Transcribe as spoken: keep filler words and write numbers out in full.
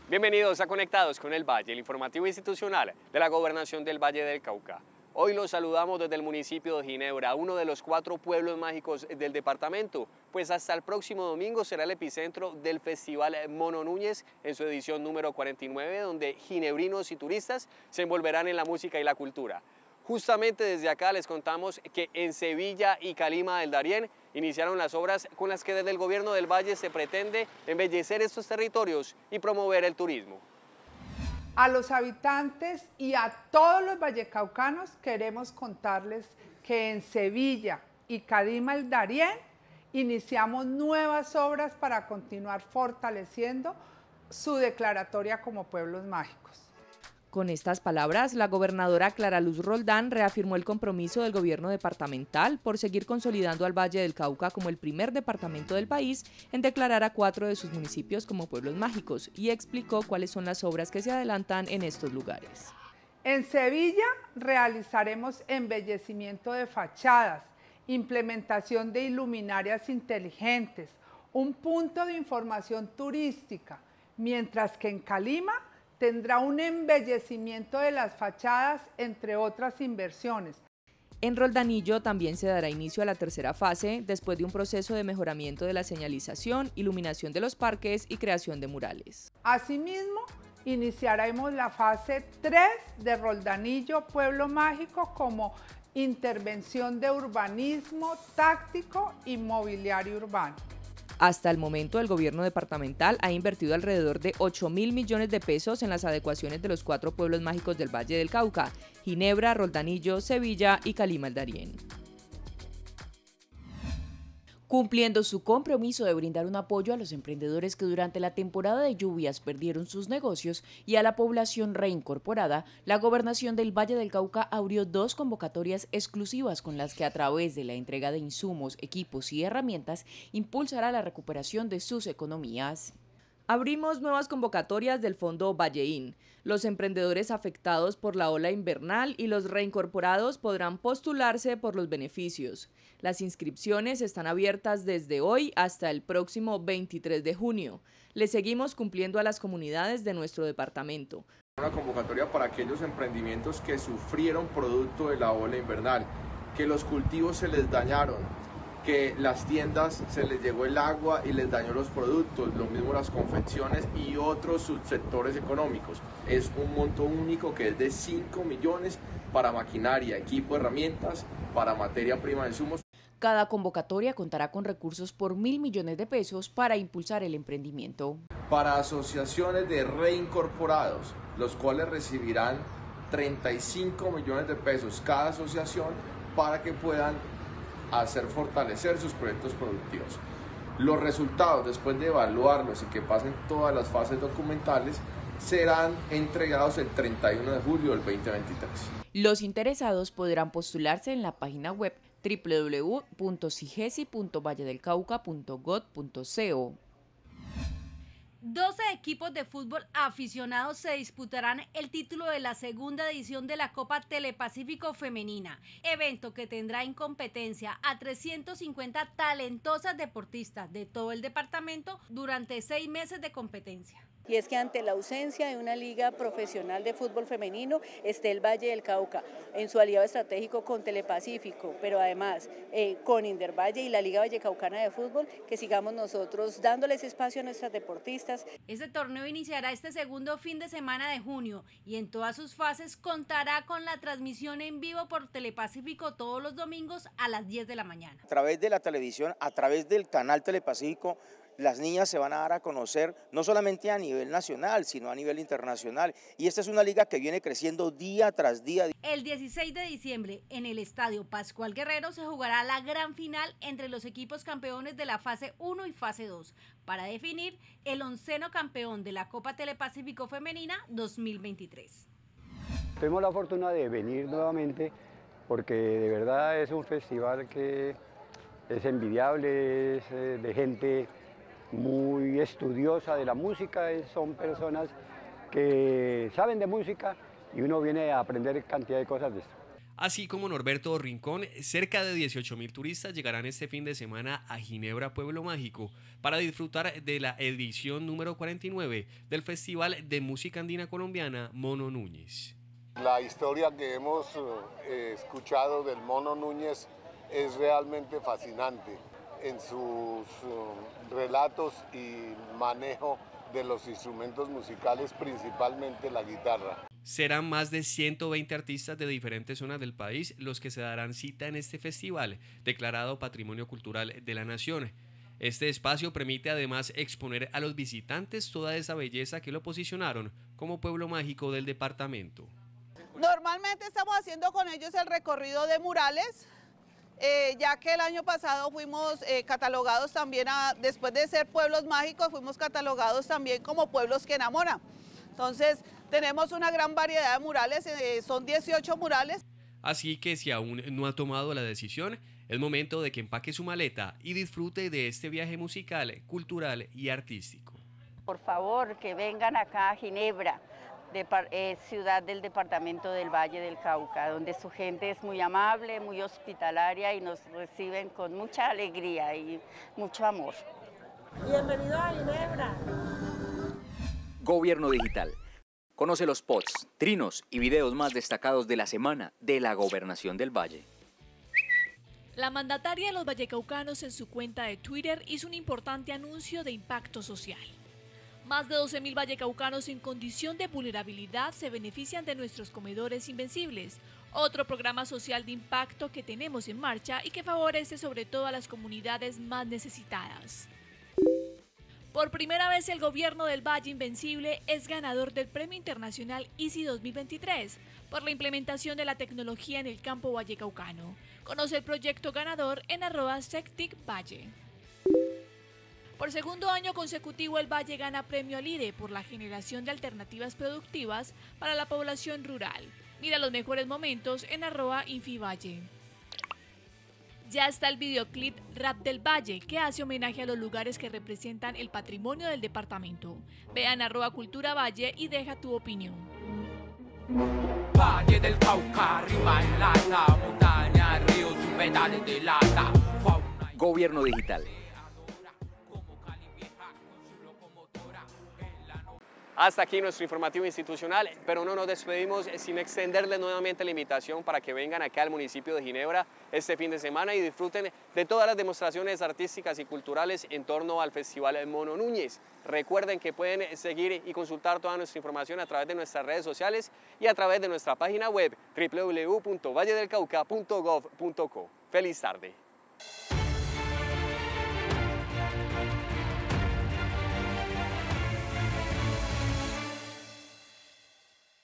Bienvenidos a Conectados con el Valle, el informativo institucional de la Gobernación del Valle del Cauca. Hoy los saludamos desde el municipio de Ginebra, uno de los cuatro pueblos mágicos del departamento, pues hasta el próximo domingo será el epicentro del Festival Mono Núñez en su edición número cuarenta y nueve, donde ginebrinos y turistas se envolverán en la música y la cultura. Justamente desde acá les contamos que en Sevilla y Calima del Darién iniciaron las obras con las que desde el gobierno del Valle se pretende embellecer estos territorios y promover el turismo. A los habitantes y a todos los vallecaucanos queremos contarles que en Sevilla y Calima del Darién iniciamos nuevas obras para continuar fortaleciendo su declaratoria como pueblos mágicos. Con estas palabras, la gobernadora Clara Luz Roldán reafirmó el compromiso del gobierno departamental por seguir consolidando al Valle del Cauca como el primer departamento del país en declarar a cuatro de sus municipios como pueblos mágicos y explicó cuáles son las obras que se adelantan en estos lugares. En Sevilla realizaremos embellecimiento de fachadas, implementación de iluminarias inteligentes, un punto de información turística, mientras que en Calima tendrá un embellecimiento de las fachadas, entre otras inversiones. En Roldanillo también se dará inicio a la tercera fase, después de un proceso de mejoramiento de la señalización, iluminación de los parques y creación de murales. Asimismo, iniciaremos la fase tres de Roldanillo, Pueblo Mágico, como intervención de urbanismo táctico y mobiliario urbano. Hasta el momento, el gobierno departamental ha invertido alrededor de ocho mil millones de pesos en las adecuaciones de los cuatro pueblos mágicos del Valle del Cauca: Ginebra, Roldanillo, Sevilla y Calima del Darién. Cumpliendo su compromiso de brindar un apoyo a los emprendedores que durante la temporada de lluvias perdieron sus negocios y a la población reincorporada, la Gobernación del Valle del Cauca abrió dos convocatorias exclusivas con las que, a través de la entrega de insumos, equipos y herramientas, impulsará la recuperación de sus economías. Abrimos nuevas convocatorias del Fondo Valleín. Los emprendedores afectados por la ola invernal y los reincorporados podrán postularse por los beneficios. Las inscripciones están abiertas desde hoy hasta el próximo veintitrés de junio. Le seguimos cumpliendo a las comunidades de nuestro departamento. Una convocatoria para aquellos emprendimientos que sufrieron producto de la ola invernal, que los cultivos se les dañaron, que las tiendas se les llegó el agua y les dañó los productos, lo mismo las confecciones y otros subsectores económicos. Es un monto único que es de cinco millones para maquinaria, equipo, herramientas, para materia prima de insumos. Cada convocatoria contará con recursos por mil millones de pesos para impulsar el emprendimiento. Para asociaciones de reincorporados, los cuales recibirán treinta y cinco millones de pesos cada asociación para que puedan hacer fortalecer sus proyectos productivos. Los resultados, después de evaluarlos y que pasen todas las fases documentales, serán entregados el treinta y uno de julio del veinte veintitrés. Los interesados podrán postularse en la página web doble u doble u doble u punto sigesi punto valledelcauca punto gob punto co. doce equipos de fútbol aficionados se disputarán el título de la segunda edición de la Copa Telepacífico Femenina, evento que tendrá en competencia a trescientas cincuenta talentosas deportistas de todo el departamento durante seis meses de competencia. Y es que ante la ausencia de una liga profesional de fútbol femenino, esté el Valle del Cauca en su aliado estratégico con Telepacífico, pero además eh, con Indervalle y la Liga Vallecaucana de Fútbol, que sigamos nosotros dándoles espacio a nuestras deportistas. Este torneo iniciará este segundo fin de semana de junio y en todas sus fases contará con la transmisión en vivo por Telepacífico todos los domingos a las diez de la mañana. A través de la televisión, a través del canal Telepacífico, las niñas se van a dar a conocer no solamente a nivel nacional, sino a nivel internacional. Y esta es una liga que viene creciendo día tras día. El dieciséis de diciembre, en el Estadio Pascual Guerrero, se jugará la gran final entre los equipos campeones de la fase uno y fase dos, para definir el onceno campeón de la Copa Telepacífico Femenina dos mil veintitrés. Tenemos la fortuna de venir nuevamente porque de verdad es un festival que es envidiable, es de gente muy estudiosa de la música, son personas que saben de música y uno viene a aprender cantidad de cosas de esto. Así como Norberto Rincón, cerca de dieciocho mil turistas llegarán este fin de semana a Ginebra, Pueblo Mágico, para disfrutar de la edición número cuarenta y nueve del Festival de Música Andina Colombiana Mono Núñez. La historia que hemos eh, escuchado del Mono Núñez es realmente fascinante en sus uh, relatos y manejo de los instrumentos musicales, principalmente la guitarra. Serán más de ciento veinte artistas de diferentes zonas del país los que se darán cita en este festival, declarado Patrimonio Cultural de la Nación. Este espacio permite además exponer a los visitantes toda esa belleza que lo posicionaron como pueblo mágico del departamento. Normalmente estamos haciendo con ellos el recorrido de murales, eh, ya que el año pasado fuimos eh, catalogados también, a, después de ser pueblos mágicos, fuimos catalogados también como pueblos que enamoran. Entonces, tenemos una gran variedad de murales, eh, son dieciocho murales. Así que si aún no ha tomado la decisión, es momento de que empaque su maleta y disfrute de este viaje musical, cultural y artístico. Por favor, que vengan acá a Ginebra, de, eh, ciudad del departamento del Valle del Cauca, donde su gente es muy amable, muy hospitalaria y nos reciben con mucha alegría y mucho amor. Bienvenido a Ginebra. Gobierno Digital. Conoce los spots, trinos y videos más destacados de la semana de la Gobernación del Valle. La mandataria de los vallecaucanos en su cuenta de Twitter hizo un importante anuncio de impacto social. Más de doce mil vallecaucanos en condición de vulnerabilidad se benefician de nuestros comedores invencibles, otro programa social de impacto que tenemos en marcha y que favorece sobre todo a las comunidades más necesitadas. Por primera vez el gobierno del Valle Invencible es ganador del Premio Internacional I S I dos mil veintitrés por la implementación de la tecnología en el campo vallecaucano. Conoce el proyecto ganador en arroba sectic valle. Por segundo año consecutivo el Valle gana Premio Alide por la generación de alternativas productivas para la población rural. Mira los mejores momentos en arroba infivalle. Ya está el videoclip Rap del Valle, que hace homenaje a los lugares que representan el patrimonio del departamento. Vean arroba Cultura Valle y deja tu opinión. Valle del Cauca, rima en lata, montaña, ríos y pedales de lata. Gobierno Digital. Hasta aquí nuestro informativo institucional, pero no nos despedimos sin extenderles nuevamente la invitación para que vengan acá al municipio de Ginebra este fin de semana y disfruten de todas las demostraciones artísticas y culturales en torno al Festival Mono Núñez. Recuerden que pueden seguir y consultar toda nuestra información a través de nuestras redes sociales y a través de nuestra página web doble u doble u doble u punto valle del cauca punto gov punto co. ¡Feliz tarde!